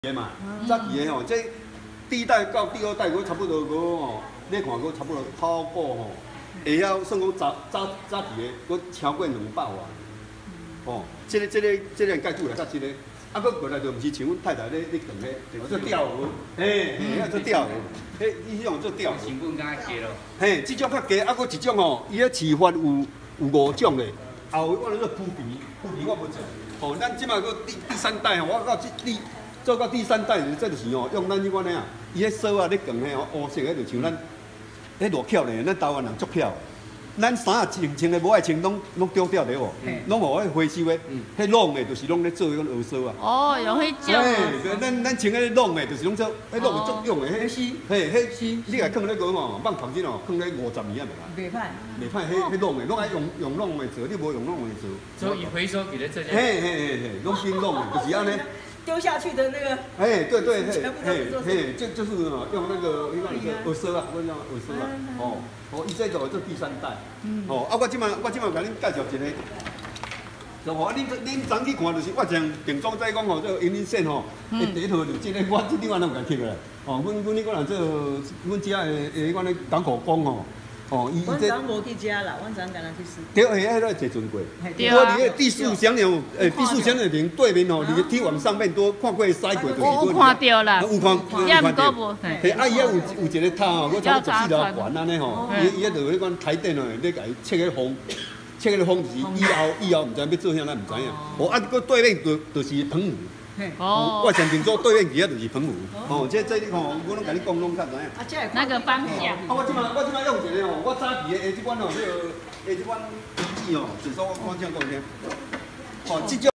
的嘛，早期的吼，这第一代到第二代，佫差不多佫吼，你看佫差不多超过吼，会晓算讲早期的，佫超过200万。哦，这个介绍来，甲这个，啊，佫过来就毋是像阮太太咧炖咧，做钓鱼，嘿，遐做钓鱼，迄伊迄种做钓鱼。成本较低咯。嘿，这种较低，啊，佫一种吼，伊咧饲法有5种咧，后尾我咧做铺皮我无做。哦，咱即马佫第3代吼，我到做到第3代，这就是吼，用咱迄款的啊，伊迄扫啊咧卷的吼，乌色的就像咱迄偌巧咧，咱台湾人足巧。咱衫啊穿的无爱穿，拢丢掉的哦，拢互迄回收的，迄弄的就是拢咧做迄种鹅烧啊。 哦，用迄种。 嘿，咱穿迄弄的，就是拢做，迄弄的作用的，迄你来放咧个吼，放旁边哦，放咧50年啊袂歹。袂歹，迄弄的，拢爱用弄的做，你无用弄的做。 所以回收给了这些。 嘿，拢新弄的，就是安尼。 丢下去的那个， 哎，对，嘿，就是用那个鹅烧啊，我讲鹅烧啊，伊这做第3代，啊，我即马甲恁介绍一个，就吼，恁昨去看，就是我像定妆在讲吼，这云林县吼，第一套就即个，我即点我拢有甲翕来，阮迄个人做，阮遮的迄款咧港口工吼。 阮昨无去遮啦，阮昨干那去试。 对，迄个坐船过。 对啊。 我伫个地树乡了，地树乡的顶对面吼，你梯往上面多看过驶过，就是。 有看到啦。 有看到。 无。 嘿，啊，伊遐有一个塔吼，我差不多14条管安尼吼，伊遐就迄款台电哦，咧甲伊切个风，切个风就是以后毋知要做啥，咱毋知影。啊，佮对面就是澎湖。我上定做对面其他就是澎湖。这吼，我拢甲你讲拢较知影。 那个方向。 我即马用一个吼，我早期的下即款吼，即款机器吼，就是说我讲讲听。这种。